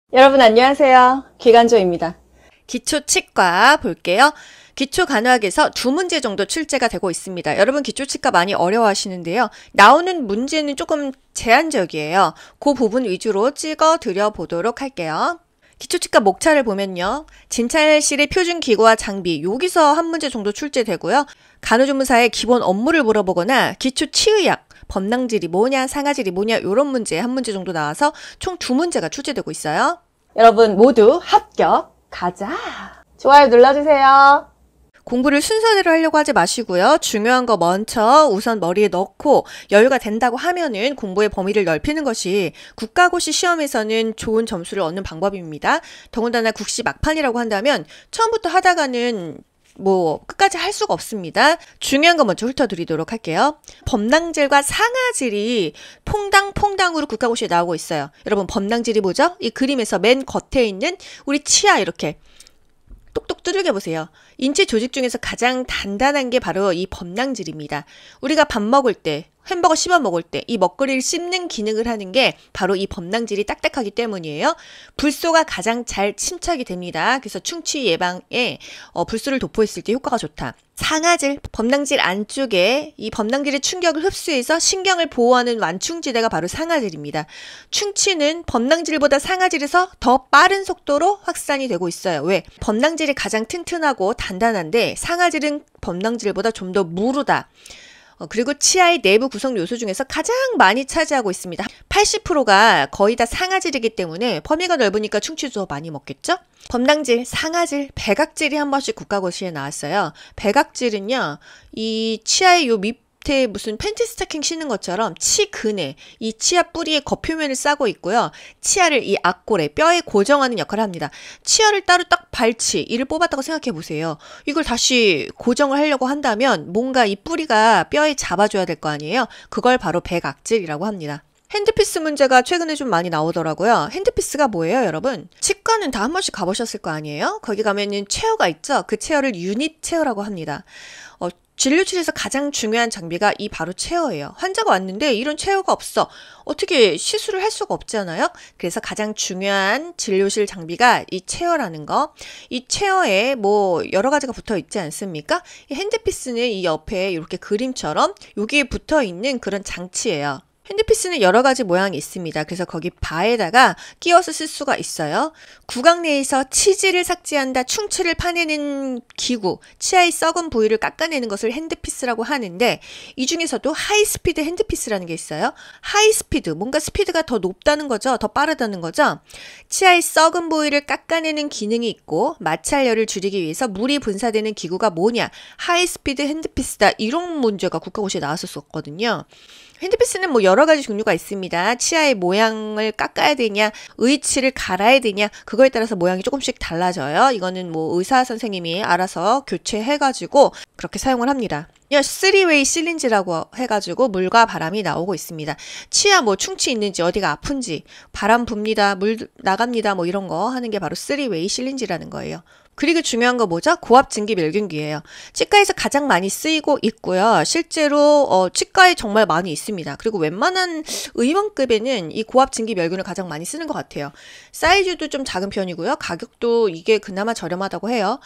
여러분 안녕하세요. 기간조입니다. 기초치과 볼게요. 기초간호학에서 2문제 정도 출제가 되고 있습니다. 여러분 기초치과 많이 어려워하시는데요. 나오는 문제는 조금 제한적이에요. 그 부분 위주로 찍어 드려 보도록 할게요. 기초치과 목차를 보면요. 진찰실의 표준기구와 장비, 여기서 한 문제 정도 출제되고요. 간호조무사의 기본 업무를 물어보거나 기초치의학, 범낭질이 뭐냐, 상아질이 뭐냐 이런 문제 한 문제 정도 나와서 총 2문제가 출제되고 있어요. 여러분 모두 합격! 가자! 좋아요 눌러주세요. 공부를 순서대로 하려고 하지 마시고요. 중요한 거 먼저 우선 머리에 넣고 여유가 된다고 하면은 공부의 범위를 넓히는 것이 국가고시 시험에서는 좋은 점수를 얻는 방법입니다. 더군다나 국시 막판이라고 한다면 처음부터 하다가는 끝까지 할 수가 없습니다. 중요한 거 먼저 훑어드리도록 할게요. 범낭질과 상아질이 퐁당퐁당으로 국가고시에 나오고 있어요. 여러분 범낭질이 뭐죠? 이 그림에서 맨 겉에 있는 우리 치아 이렇게 똑똑 두들겨 보세요. 인체 조직 중에서 가장 단단한 게 바로 이 범낭질입니다. 우리가 밥 먹을 때, 햄버거 씹어 먹을 때 이 먹거리를 씹는 기능을 하는 게 바로 이 범낭질이 딱딱하기 때문이에요. 불소가 가장 잘 침착이 됩니다. 그래서 충치 예방에 불소를 도포했을 때 효과가 좋다. 상아질, 범낭질 안쪽에 이 범낭질의 충격을 흡수해서 신경을 보호하는 완충지대가 바로 상아질입니다. 충치는 범낭질보다 상아질에서 더 빠른 속도로 확산이 되고 있어요. 왜? 범낭질이 가장 튼튼하고 단단한데 상아질은 범낭질보다 좀 더 무르다. 그리고 치아의 내부 구성 요소 중에서 가장 많이 차지하고 있습니다. 80%가 거의 다 상아질이기 때문에 범위가 넓으니까 충치도 많이 먹겠죠? 범낭질, 상아질, 백악질이 한 번씩 국가고시에 나왔어요. 백악질은요, 이 치아의 요 밑에 무슨 팬티 스타킹 신는 것처럼 치근에 이 치아 뿌리의 겉표면을 싸고 있고요. 치아를 이 앞골에 뼈에 고정하는 역할을 합니다. 치아를 따로 딱 발치, 이를 뽑았다고 생각해 보세요. 이걸 다시 고정을 하려고 한다면 뭔가 이 뿌리가 뼈에 잡아줘야 될 거 아니에요. 그걸 바로 백악질이라고 합니다. 핸드피스 문제가 최근에 좀 많이 나오더라고요. 핸드피스가 뭐예요, 여러분? 치과는 다 한 번씩 가보셨을 거 아니에요? 거기 가면은 체어가 있죠? 그 체어를 유닛 체어라고 합니다. 진료실에서 가장 중요한 장비가 이 바로 체어예요. 환자가 왔는데 이런 체어가 없어. 어떻게 시술을 할 수가 없잖아요. 그래서 가장 중요한 진료실 장비가 이 체어라는 거. 이 체어에 여러 가지가 붙어 있지 않습니까? 이 핸드피스는 이 옆에 이렇게 그림처럼 여기에 붙어 있는 그런 장치예요. 핸드피스는 여러 가지 모양이 있습니다. 그래서 거기 바에다가 끼워서 쓸 수가 있어요. 구강 내에서 치질을 삭제한다, 충치를 파내는 기구, 치아의 썩은 부위를 깎아내는 것을 핸드피스라고 하는데 이 중에서도 하이스피드 핸드피스라는 게 있어요. 하이스피드, 뭔가 스피드가 더 높다는 거죠. 더 빠르다는 거죠. 치아의 썩은 부위를 깎아내는 기능이 있고 마찰열을 줄이기 위해서 물이 분사되는 기구가 뭐냐? 하이스피드 핸드피스다. 이런 문제가 국가고시에 나왔었거든요. 핸드피스는 여러 가지 종류가 있습니다. 치아의 모양을 깎아야 되냐, 의치를 갈아야 되냐, 그거에 따라서 모양이 조금씩 달라져요. 이거는 의사 선생님이 알아서 교체해가지고 그렇게 사용을 합니다. 3웨이 실린지라고 해가지고 물과 바람이 나오고 있습니다. 치아 충치 있는지, 어디가 아픈지, 바람 붑니다, 물 나갑니다, 이런 거 하는 게 바로 3웨이 실린지라는 거예요. 그리고 중요한 거 뭐죠? 고압증기 멸균기예요. 치과에서 가장 많이 쓰이고 있고요. 실제로 치과에 정말 많이 있습니다. 그리고 웬만한 의원급에는 이 고압증기 멸균을 가장 많이 쓰는 것 같아요. 사이즈도 좀 작은 편이고요. 가격도 이게 그나마 저렴하다고 해요.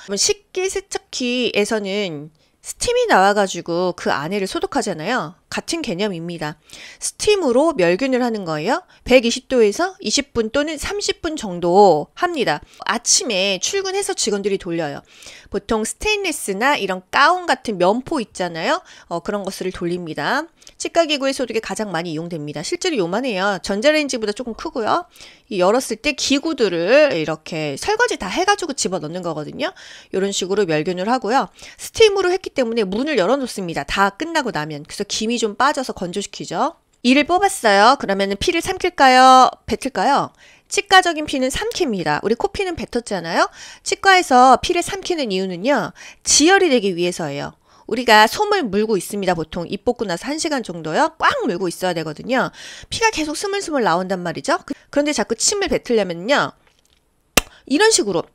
식기세척기에서는 스팀이 나와가지고 그 안에를 소독하잖아요. 같은 개념입니다. 스팀으로 멸균을 하는 거예요. 120도에서 20분 또는 30분 정도 합니다. 아침에 출근해서 직원들이 돌려요. 보통 스테인리스나 이런 가운 같은 면포 있잖아요. 그런 것을 돌립니다. 치과기구의 소독에 가장 많이 이용됩니다. 실제로 요만해요. 전자레인지보다 조금 크고요. 열었을 때 기구들을 이렇게 설거지 다 해가지고 집어넣는 거거든요. 이런 식으로 멸균을 하고요. 스팀으로 했기 때문에 문을 열어놓습니다. 다 끝나고 나면. 그래서 김이 좀 빠져서 건조시키죠. 이를 뽑았어요. 그러면 피를 삼킬까요? 뱉을까요? 치과적인 피는 삼킵니다. 우리 코피는 뱉었잖아요. 치과에서 피를 삼키는 이유는요. 지혈이 되기 위해서예요. 우리가 솜을 물고 있습니다. 보통 입 뽑고 나서 1시간 정도요. 꽉 물고 있어야 되거든요. 피가 계속 스물스물 나온단 말이죠. 그런데 자꾸 침을 뱉으려면요. 이런 식으로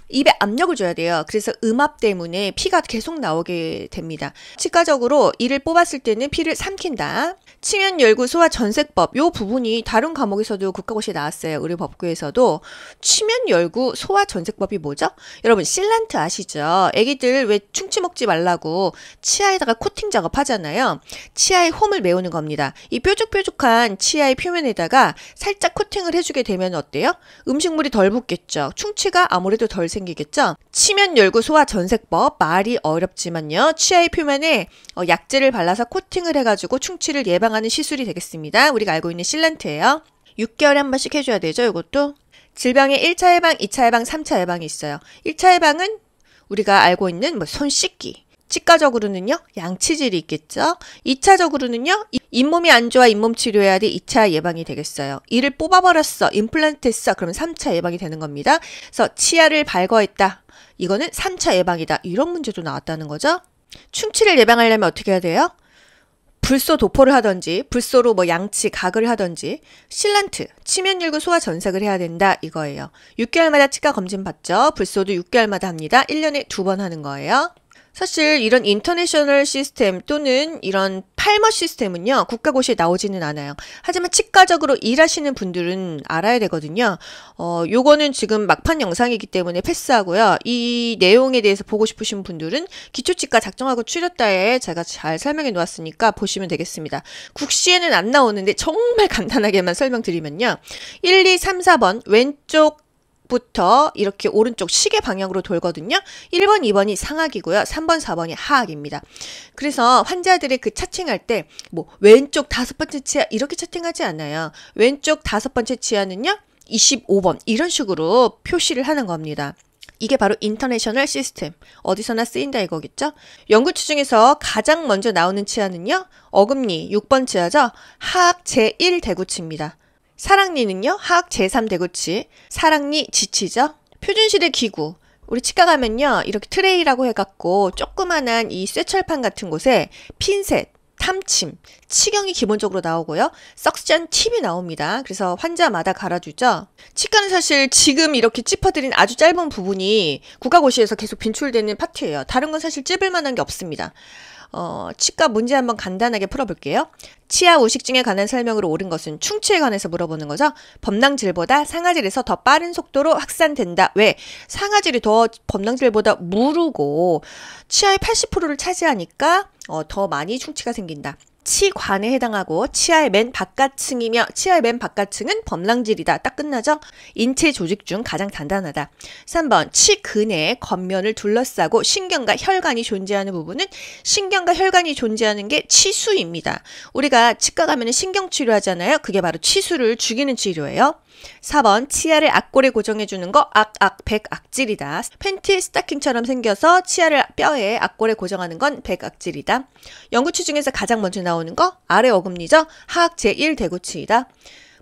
입에 압력을 줘야 돼요. 그래서 음압 때문에 피가 계속 나오게 됩니다. 치과적으로 이를 뽑았을 때는 피를 삼킨다. 치면 열구 소화 전색법 요 부분이 다른 과목에서도 국가고시에 나왔어요. 의료법규에서도 치면 열구 소화 전색법이 뭐죠? 여러분 실란트 아시죠? 애기들 왜 충치 먹지 말라고 치아에다가 코팅 작업하잖아요. 치아에 홈을 메우는 겁니다. 이 뾰족뾰족한 치아의 표면에다가 살짝 코팅을 해주게 되면 어때요? 음식물이 덜 붙겠죠. 충치가 아무래도 덜 생기겠죠. 치면 열구 소화 전색법 말이 어렵지만요. 치아의 표면에 약재를 발라서 코팅을 해가지고 충치를 예방하는 시술이 되겠습니다. 우리가 알고 있는 실란트예요. 6개월에 한 번씩 해줘야 되죠. 이것도 질병의 1차 예방, 2차 예방, 3차 예방이 있어요. 1차 예방은 우리가 알고 있는 손 씻기. 치과적으로는요, 양치질이 있겠죠. 2차적으로는요, 잇몸이 안 좋아 잇몸 치료해야 돼 2차 예방이 되겠어요. 이를 뽑아버렸어, 임플란트 했어, 그러면 3차 예방이 되는 겁니다. 그래서 치아를 발거했다. 이거는 3차 예방이다. 이런 문제도 나왔다는 거죠. 충치를 예방하려면 어떻게 해야 돼요? 불소 도포를 하든지, 불소로 양치, 가글을 하든지, 실란트, 치면 열구 소화 전색을 해야 된다 이거예요. 6개월마다 치과 검진 받죠. 불소도 6개월마다 합니다. 1년에 2번 하는 거예요. 사실 이런 인터내셔널 시스템 또는 이런 팔머 시스템은요, 국가고시에 나오지는 않아요. 하지만 치과적으로 일하시는 분들은 알아야 되거든요. 요거는 지금 막판 영상이기 때문에 패스하고요. 이 내용에 대해서 보고 싶으신 분들은 기초치과 작정하고 추렸다에 제가 잘 설명해 놓았으니까 보시면 되겠습니다. 국시에는 안 나오는데 정말 간단하게만 설명드리면요. 1, 2, 3, 4번 왼쪽 부터 이렇게 오른쪽 시계 방향으로 돌거든요. 1번, 2번이 상악이고요. 3번, 4번이 하악입니다. 그래서 환자들의 그 차팅할 때 왼쪽 5번째 치아 이렇게 차팅하지 않아요. 왼쪽 5번째 치아는요. 25번 이런 식으로 표시를 하는 겁니다. 이게 바로 인터내셔널 시스템. 어디서나 쓰인다 이거겠죠? 연구치 중에서 가장 먼저 나오는 치아는요. 어금니 6번 치아죠. 하악 제1 대구치입니다. 사랑니는요. 하악 제3 대구치. 사랑니 지치죠. 표준시대 기구. 우리 치과 가면요. 이렇게 트레이라고 해갖고 조그만한 이 쇠철판 같은 곳에 핀셋, 탐침, 치경이 기본적으로 나오고요. 석션 팁이 나옵니다. 그래서 환자마다 갈아주죠. 치과는 사실 지금 이렇게 짚어드린 아주 짧은 부분이 국가고시에서 계속 빈출되는 파트예요. 다른 건 사실 찝을 만한 게 없습니다. 치과 문제 한번 간단하게 풀어볼게요. 치아 우식증에 관한 설명으로 옳은 것은 충치에 관해서 물어보는 거죠. 범랑질보다 상아질에서 더 빠른 속도로 확산된다. 왜? 상아질이 더 범랑질보다 무르고 치아의 80%를 차지하니까 더 많이 충치가 생긴다. 치관에 해당하고 치아의 맨 바깥층이며 치아의 맨 바깥층은 범랑질이다. 딱 끝나죠? 인체 조직 중 가장 단단하다. 3번 치근의 겉면을 둘러싸고 신경과 혈관이 존재하는 부분은 신경과 혈관이 존재하는 게 치수입니다. 우리가 치과 가면 신경치료 하잖아요. 그게 바로 치수를 죽이는 치료예요. 4번 치아를 악골에 고정해주는 거 백악질이다. 팬티 스타킹처럼 생겨서 치아를 뼈에 악골에 고정하는 건 백악질이다. 연구치 중에서 가장 먼저 나오는 거 아래 어금니죠. 하악 제1 대구치이다.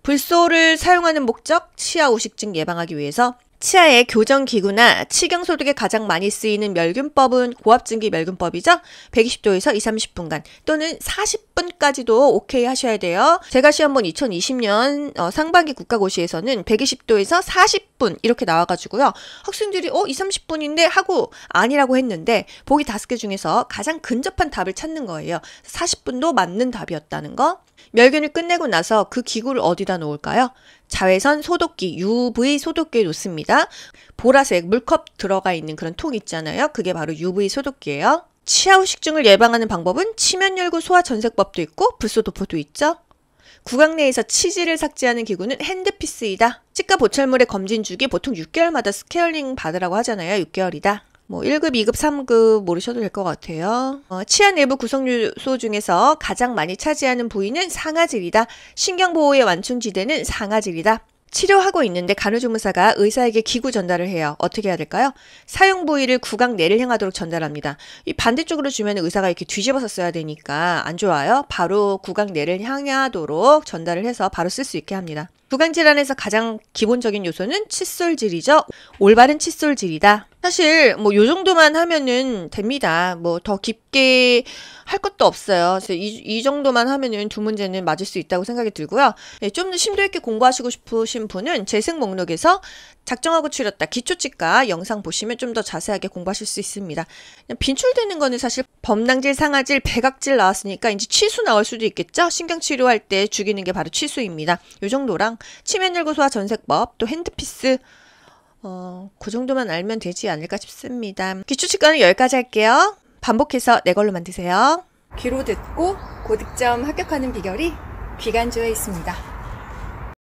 불소를 사용하는 목적 치아 우식증 예방하기 위해서 치아의 교정기구나 치경소독에 가장 많이 쓰이는 멸균법은 고압증기 멸균법이죠. 120도에서 2~30분간 또는 40분까지도 오케이 하셔야 돼요. 제가 시험 본 2020년 상반기 국가고시에서는 120도에서 40분 이렇게 나와가지고요. 학생들이 2~30분인데 하고 아니라고 했는데 보기 5개 중에서 가장 근접한 답을 찾는 거예요. 40분도 맞는 답이었다는 거. 멸균을 끝내고 나서 그 기구를 어디다 놓을까요? 자외선 소독기, UV 소독기에 놓습니다. 보라색 물컵 들어가 있는 그런 통 있잖아요. 그게 바로 UV 소독기예요. 치아 후식증을 예방하는 방법은 치면 열구 소화 전색법도 있고 불소 도포도 있죠. 구강 내에서 치질을 삭제하는 기구는 핸드피스이다. 치과 보철물의 검진 주기 보통 6개월마다 스케일링 받으라고 하잖아요. 6개월이다. 1급, 2급, 3급 모르셔도 될 것 같아요. 치아 내부 구성 요소 중에서 가장 많이 차지하는 부위는 상아질이다. 신경보호의 완충지대는 상아질이다. 치료하고 있는데 간호조무사가 의사에게 기구 전달을 해요. 어떻게 해야 될까요? 사용 부위를 구강 내를 향하도록 전달합니다. 이 반대쪽으로 주면 의사가 이렇게 뒤집어서 써야 되니까 안 좋아요. 바로 구강 내를 향하도록 전달을 해서 바로 쓸 수 있게 합니다. 구강 질환에서 가장 기본적인 요소는 칫솔질이죠. 올바른 칫솔질이다. 사실 뭐 요 정도만 하면은 됩니다. 뭐 더 깊게 할 것도 없어요. 그래서 이 정도만 하면은 두 문제는 맞을 수 있다고 생각이 들고요. 네, 좀 더 심도 있게 공부하시고 싶으신 분은 재생 목록에서 작정하고 추렸다 기초치과 영상 보시면 좀 더 자세하게 공부하실 수 있습니다. 그냥 빈출되는 거는 사실 범낭질, 상아질, 백악질 나왔으니까 이제 치수 나올 수도 있겠죠. 신경치료할 때 죽이는 게 바로 치수입니다. 요 정도랑 치매늘고소와 전세법, 또 핸드피스 그 정도만 알면 되지 않을까 싶습니다. 기초치과는 여기까지 할게요. 반복해서 내 걸로 만드세요. 귀로 듣고 고득점 합격하는 비결이 귀간조에 있습니다.